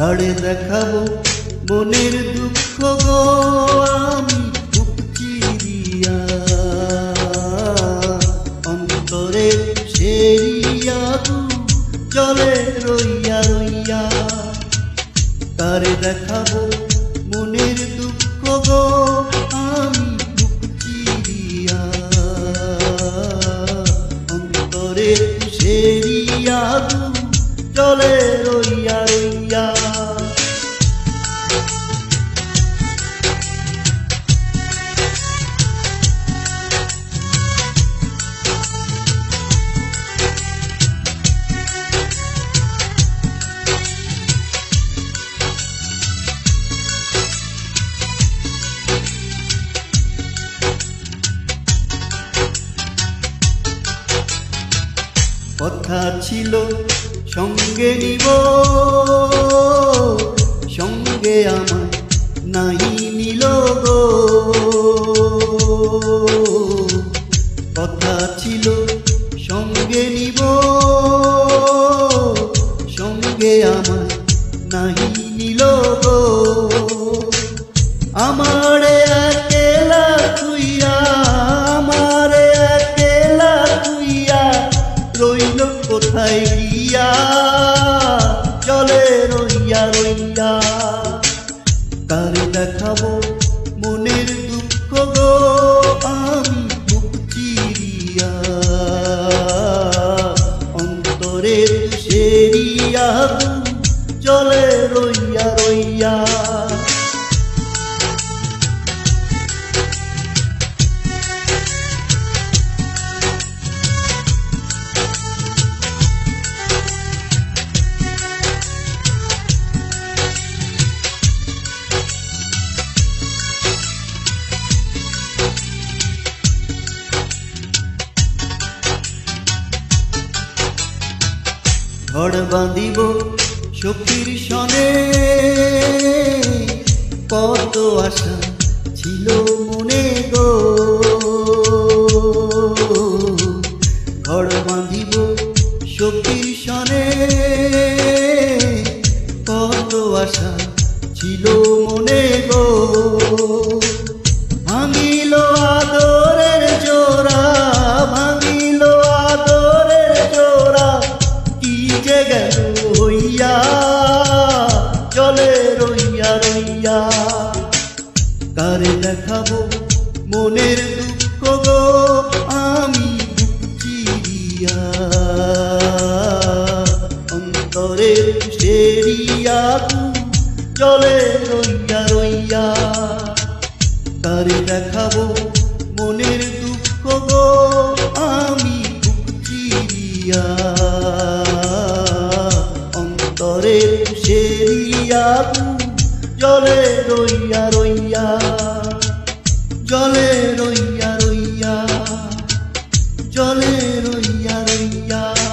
ঘাড়ে দেখাবো মনের দুঃখ গো আমি বুক চিরিয়া, অন্তরে সেরিয়া জলে রইয়া রইয়া। তারে দেখাবো মনের দুঃখ গো আমি বুক চিরিয়া, অন্তরে সেরিয়া জলে রইয়া রইয়া। কথা ছিল সঙ্গে নিব, সঙ্গে আমার নাহি নিল গো। কথা ছিল সঙ্গে নিব, সঙ্গে আমার নাহি নিল গো। আমারে একেলা তুইয়া, আমারে একেলা তুইয়া রইল কোথায় গিয়া চলে রইয়া রইয়া। তারে দেখাবো মনের দুঃখ গো আমি বুক চিরিয়া, অন্তরের সেরিয়া চলে রইয়া রইয়া। ঘর বাঁধিব সখীর সনে, কত আশা ছিল মনে গো। ঘর বাঁধিব সখীর সনে, কত আশা ছিল মনে গো। ভাঙিল আদরের জোড়া, ভাঙিল আদরের জোড়া যে গেল হইয়া চলে রইয়া রইয়া। তারে দেখাবো মনের দুঃখ গো আমি বুক চিরিয়া, অন্তরের সেরিয়া চলে রইয়া রইয়া। তারে দেখাবো মনের দুঃখ গো আমি বুক চিরিয়া, অন্তরের সেরিয়া জলে রইয়া রইয়া, জলে রইয়া রইয়া, জলে রইয়া রইয়া।